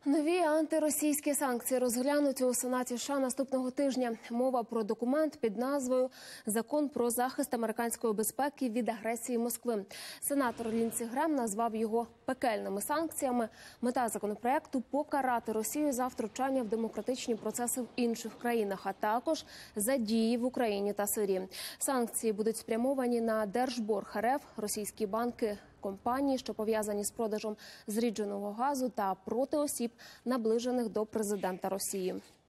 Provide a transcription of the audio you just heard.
Нові антиросійські санкції розглянуть у Сенаті США наступного тижня. Мова про документ під назвою «Закон про захист американської безпеки від агресії Москви». Сенатор Ліндсі Грем назвав його пекельними санкціями. Мета законопроекту – покарати Росію за втручання в демократичні процеси в інших країнах, а також за дії в Україні та Сирії. Санкції будуть спрямовані на Держборг РФ, російські банки, компанії, що пов'язані з продажем зрідженого газу, та проти осіб, наближених до президента Росії.